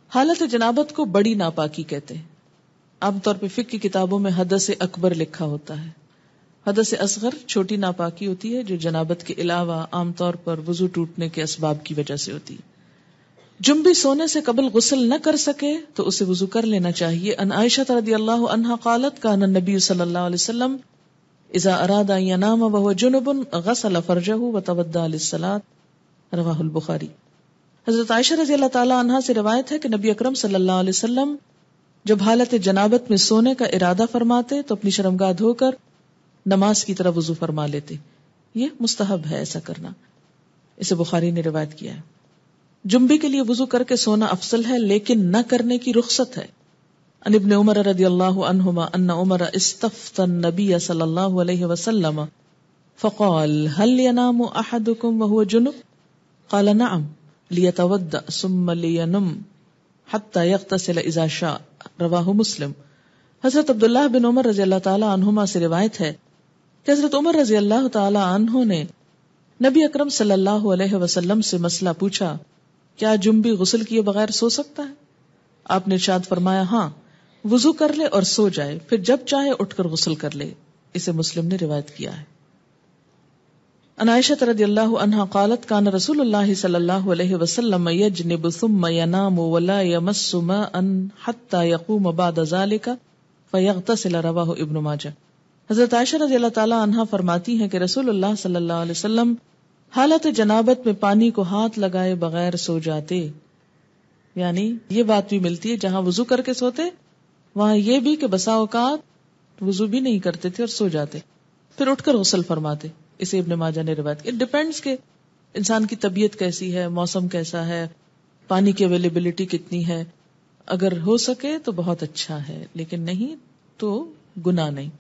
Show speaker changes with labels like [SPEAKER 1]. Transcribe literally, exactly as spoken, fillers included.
[SPEAKER 1] حالت جنابت کو بڑی ناپاکی کہتے ہیں. عام طور پہ فقہ کی کتابوں میں حدث اکبر لکھا ہوتا ہے. حدث اصغر چھوٹی ناپاکی ہوتی ہے جو جنابت کے علاوہ عام طور پر وضو ٹوٹنے کے اسباب کی وجہ سے ہوتی ہے. جنبی سونے سے قبل غسل نہ کر سکے تو اسے وضو کر لینا چاہیے. ان عائشہ رضی اللہ عنہا قالت کان النبی صلی اللہ علیہ وسلم اذا اراد ان ينام وهو جنب غسل فرجه وتوضا للصلاة رواہ البخاری. حضرت عائشہ رضی اللہ تعالی عنہا سے روایت ہے کہ نبی اکرم صلی اللہ علیہ وسلم جب حالت جنابت میں سونے کا ارادہ فرماتے تو اپنی شرمگاہ دھو کر نماز کی طرف وضو فرما لیتے. یہ مستحب ہے ایسا کرنا, اسے بخاری نے روایت کیا ہے. جنبی کے لیے وضو کر کے سونا افضل ہے لیکن نہ کرنے کی رخصت ہے. ان ابن عمر رضی اللہ عنہما ان عمر استفتى النبی صلی اللہ علیہ وسلم فقال هل ينام احدكم وهو جنب قال نعم ليتوضأ ثم لينم حتى يغتسل اذا شاء رواہ مسلم. حضرت عبداللہ بن عمر رضی اللہ تعالی عنہما سے روایت ہے کہ حضرت عمر رضی اللہ تعالی عنہ نے نبی اکرم صلی اللہ علیہ وسلم سے مسئلہ پوچھا, کیا جنبی غسل کیے بغیر سو سکتا ہے؟ آپ نے ارشاد فرمایا, ہاں, وضو کر لے اور سو جائے, پھر جب چاہے اٹھ کر غسل کر لے. اسے مسلم نے روایت کیا ہے. ان عائشہ رضی اللہ عنہا قالت کان رسول اللہ صلی اللہ علیہ وسلم یجنب ثم ینام ولا یمس ماء حتى یقوم بعد ذلك فیغتسل رواہ ابن ماجہ. حضرت عائشہ رضی اللہ تعالی عنہا فرماتی ہیں کہ رسول اللہ صلی اللہ علیہ وسلم حالت جنابت میں پانی کو ہاتھ لگائے بغیر سو جاتے. یعنی یہ بات بھی ملتی ہے جہاں وضو کر کے سوتے وہاں یہ بھی کہ بسا اوقات وضو بھی نہیں کرتے تھے اور سو جاتے, پھر اٹھ کر غسل فرماتے. اسے ابن ماجہ نے روایت کی. ڈیپینڈز کہ انسان کی طبیعت کیسی ہے, موسم کیسا ہے, پانی کی اویلیبلٹی کتنی ہے. اگر ہو سکے تو بہت اچھا ہے, لیکن نہیں تو گناہ نہیں.